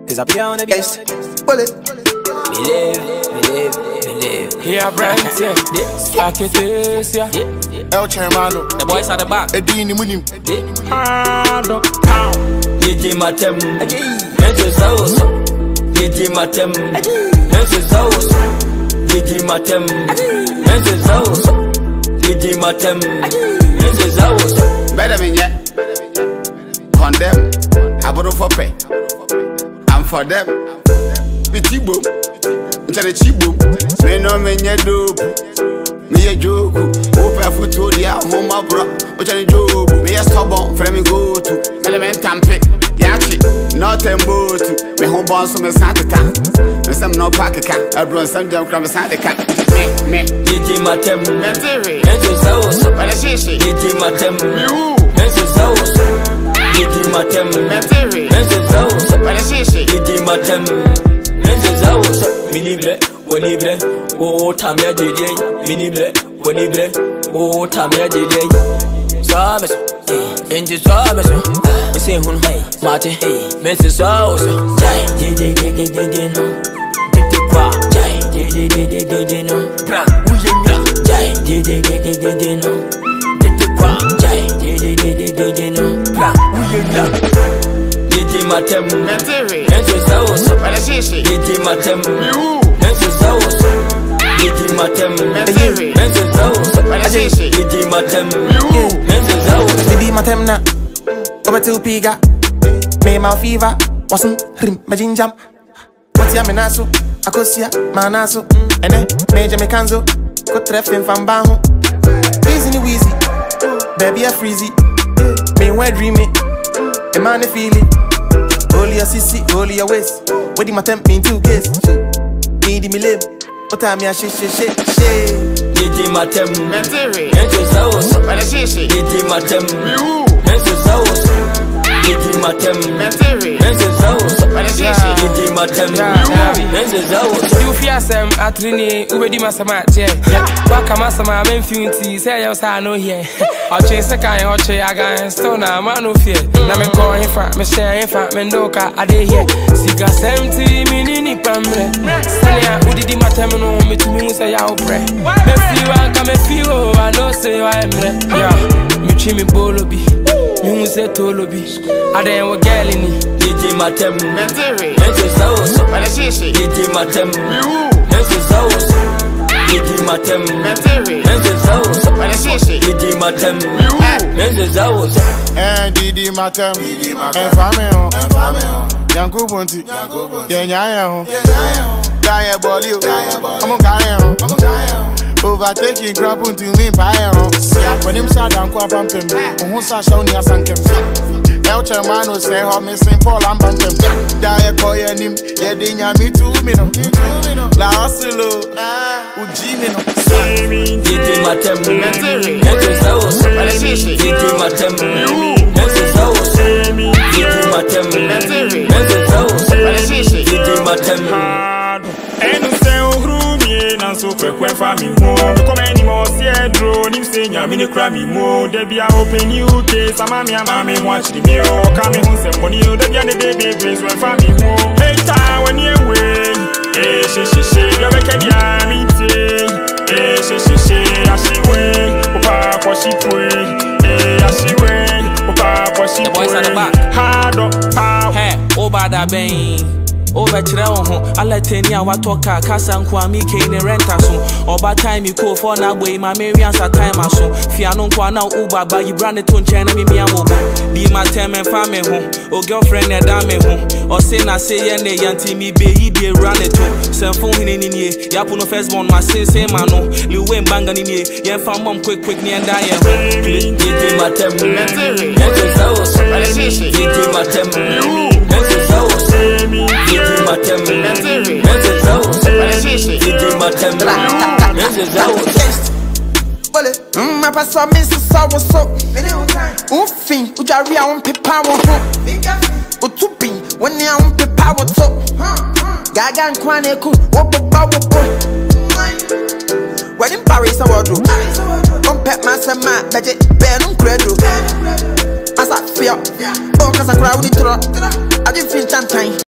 Is a piano on the bass. Bullet. Believe. Yeah, Brent, yeah. Architects, yeah. El Chairmano. The boys at the back. Edini Munim. DJ Matem, Mental Souls, DJ Matem, Mental Souls, DJ Matem, Mental Souls, DJ Matem, Mental Souls. Better than yet. Condemn. I bought for pay. I'm for them. Petit boom. Instead of cheap boom. Me no me nye dope. Me a joke. Open foot to the home of bro. Which I joke. Me a stubborn. For me go to. Element tampe. Yachi. Not a boat. Me home boss from a Santa Tan. And some no pack a cat. I brought some junk from a Santa cat. Me. DJ Matem, Mental Souls. But I say she. DJ Matem, You. Mental Souls. DJ Matem, Mental Souls. But I say she. DJ Matem, Mental Souls. Minible, wonible, oh Tamia DJ. Minible, wonible, oh Tamia DJ. Sabes, Inji sabes. Me say hun, Mate, Mental Souls. DJ no. Titi kwa, DJ no. bra, uyenga. DJ no. Titi kwa, DJ no. bra, uyenga. DJ Matem, Mental Mental Souls. But I say she. DJ Matem, You. Mental Souls. DJ Matem, Mental Souls. But I say she. DJ Matem, You. Mental Souls. Baby matem na over to piga me my fever wasn't rim my jinjam what's ya menaso akosia manaso ene major me kanzo ko treffin fan baho easy ni wheezy baby a freezy me we dreaming a man feel it only a sissy only a waist what the matem mean 2 case need me live what time ya shit DJ Matem, Mental Souls. But I say she. DJ Matem, You. Mental Souls. DJ Matem, Mental Souls. But I say she. DJ Matem, Mental Souls. You fear some atrini, ubedi masama, yeah. Waka masama, men funti, say you say no here. I'll chase a guy, I'll chase a guy, stone, I'm no fear. Now me call him fat, me share him fat, mendoka, I dey here. Siga 70 minini pamre. Sanya, udidi matemino, me to me say I'll pray. Me feel like me feel, I know say I'm yeah. Me chimi bolobi, me say tolobi. I dey wa galini. DJ Matem, Mental Souls. But I say she. DJ Matem, You. Mental Souls. DJ Matem, Mental Souls. But I say she. DJ Matem, Mental Souls. Didi Matem. Family. Yanku Bunti. Yenya. Gaya Bolio. I'm a guy. Overtaking crap until me buy when him sad and quap and pim. Who sash on your sankem. El Chairmano say how missing Paul and Bantam. Die call your name, yeah, dinya me 2 minutes. La Osilo, Ujimino. DJ Matem, Mental Souls. DJ Matem, Mental Souls. DJ Matem, Mental Souls. DJ Matem. So quick for me more. Come anymore, see a drone, him saying, I'm in a crammy more. They be a open UK, some mammy watch the mirror. Coming home, some money, the other day, brings one for me more. Hey, time when you're away. Hey, she, you're a candy, hey, she, she way, Papa, what she pray. Hey, she way, Papa, what she boys at the back. Hard up, pow. Hey, over that bang. Over Chiraho, I let Tenia Watoka, Cassan Kwami, Kane, Rentason, or by time you call for now, way my Marians at time or so. Fiano Kwana Uba, but you branded to China, me be my time and family home, or girlfriend and dame home, or say I say, and they yanti me be run it to. Some phone in ye, Yapuno first born, my same mano, Liwen Bangan in ye, yan found mom quick, and die. DJ Matem, Mental Souls. DJ Matem, Mental Souls. DJ Matem, Mental Souls. DJ Matem, Mental Souls. Bullet, my pass on Mrs. Sour. Ufin, Ujaria on Pipa, Utupi, when they on Pipa, Gagan Kwaneku, Wedding Paris, I will do. Compet Massama, Budget, Benum Credo. As I feel, oh, cause I crowd it, I didn't feel time.